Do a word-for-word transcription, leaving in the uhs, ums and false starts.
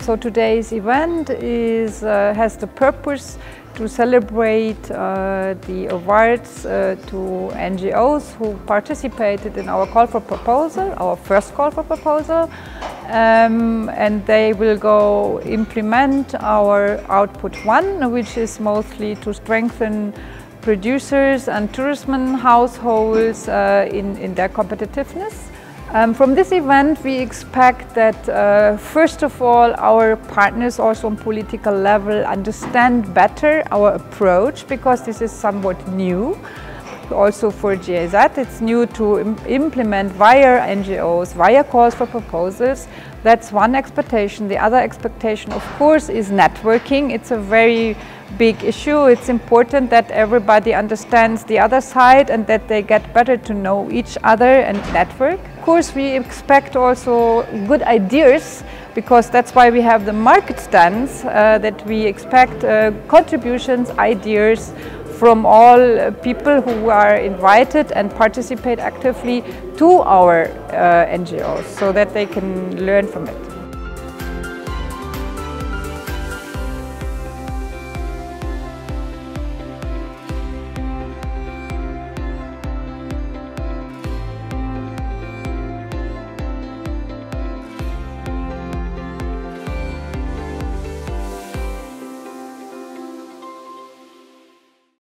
So today's event is, uh, has the purpose to celebrate uh, the awards uh, to N G Os who participated in our call for proposal, our first call for proposal, um, and they will go implement our output one, which is mostly to strengthen producers and tourism households uh, in, in their competitiveness. Um, from this event we expect that uh, first of all our partners also on political level understand better our approach, because this is somewhat new. Also for G I Z it's new to im implement via N G Os, via calls for proposals. That's one expectation. The other expectation of course is networking. It's a very big issue. It's important that everybody understands the other side and that they get better to know each other and network. Of course we expect also good ideas, because that's why we have the market stands, uh, that we expect uh, contributions, ideas from all uh, people who are invited and participate actively to our uh, N G Os, so that they can learn from it.